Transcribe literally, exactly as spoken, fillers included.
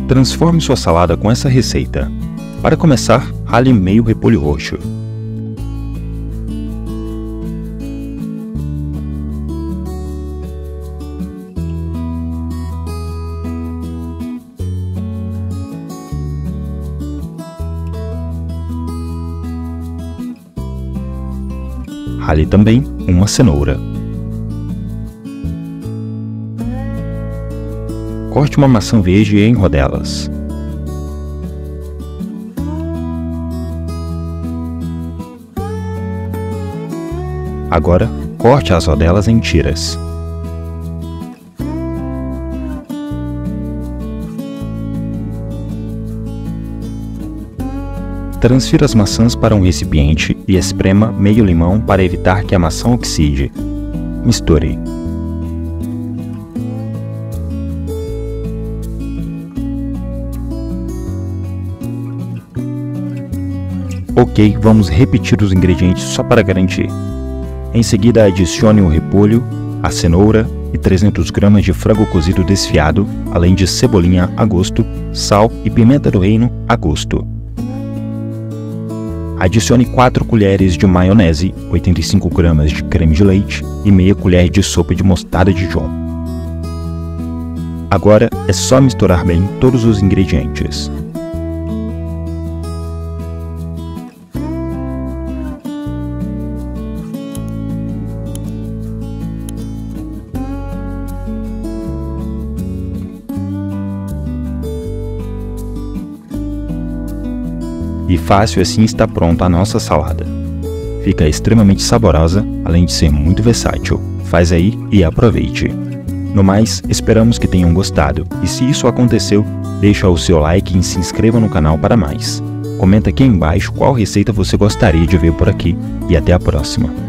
Transforme sua salada com essa receita. Para começar, rale meio repolho roxo. Rale também uma cenoura. Corte uma maçã verde em rodelas. Agora, corte as rodelas em tiras. Transfira as maçãs para um recipiente e esprema meio limão para evitar que a maçã oxide. Misture. Ok, vamos repetir os ingredientes só para garantir. Em seguida, adicione o repolho, a cenoura e trezentos gramas de frango cozido desfiado, além de cebolinha a gosto, sal e pimenta do reino a gosto. Adicione quatro colheres de maionese, oitenta e cinco gramas de creme de leite e meia colher de sopa de mostarda de Dijon. Agora é só misturar bem todos os ingredientes. E fácil assim está pronta a nossa salada. Fica extremamente saborosa, além de ser muito versátil. Faz aí e aproveite. No mais, esperamos que tenham gostado, e se isso aconteceu, deixa o seu like e se inscreva no canal para mais. Comenta aqui embaixo qual receita você gostaria de ver por aqui, e até a próxima.